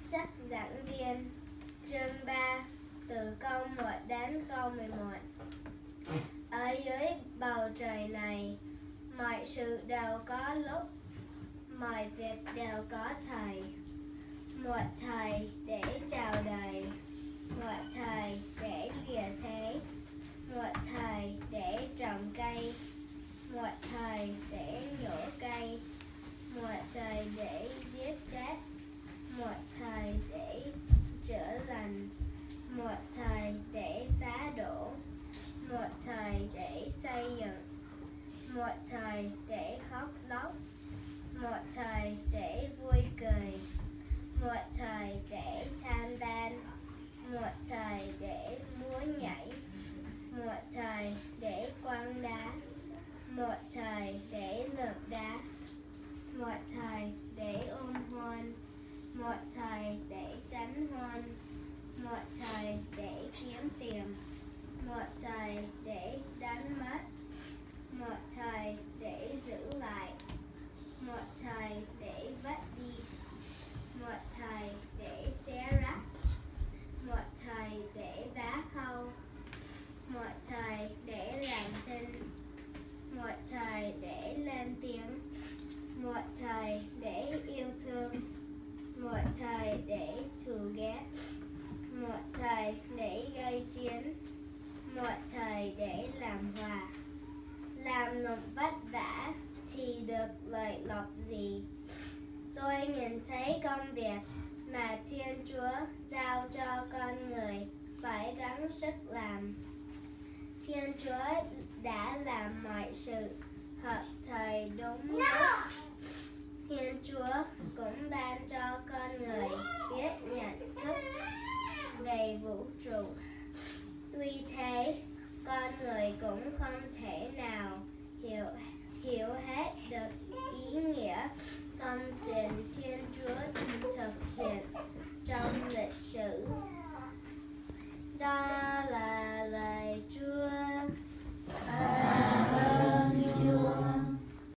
sách giảng viên. Chương 3, từ câu 1 đến câu 11. Ở dưới bầu trời này, mọi sự đều có lúc, mọi việc đều có thời. Một thời để chào đời, một thời để lìa thế, một thời để trồng cây, một thời để nhổ cây, một thời để giết chết, một thời để chữa lành, một thời để phá đổ, một thời để xây dựng, một thời để khóc lóc, một thời để vui cười, một thời để than van, một thời để múa nhảy, một thời để quăng đá, một thời để lượm đá, một thời để ôm hôn, một thời để tránh hôn, một thời để kiếm tìm, một thời để đánh mất, một thời để giữ lại, một thời để vứt đi, một thời để xé rách, một thời để vá khâu, một thời để làm thinh, một thời để lên tiếng, một thời để yêu thương, một thời để thù ghét, một thời để gây chiến, một thời để làm hòa. Làm lụng vất vả thì được lợi lộc gì? Tôi nhìn thấy công việc mà Thiên Chúa giao cho con người phải gắng sức làm. Thiên Chúa đã làm mọi sự hợp thời đúng lúc. Thiên Chúa cũng ban cho con người biết nhận thức về vũ trụ. Tuy thế, con người cũng không thể nào hiểu hết được ý nghĩa công truyền Thiên Chúa thực hiện trong lịch sử. Đó